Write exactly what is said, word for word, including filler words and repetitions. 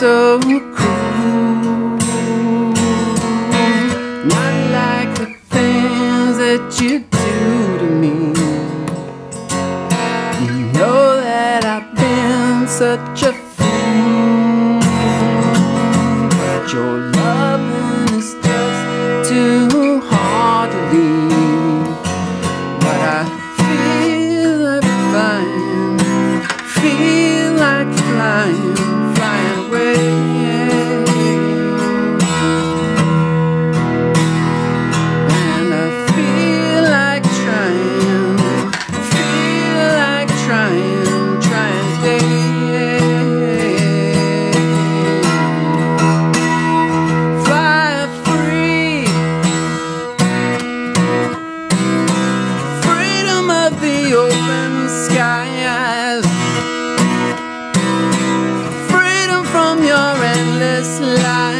so cruel, not like the things that you do to me. You know that I've been such a fool, but your loving is just too hard to leave. But I feel like flying, feel like flying, flying away. And I feel like trying, feel like trying, trying to stay. Fly free, freedom of the open skies, freedom from your endless life.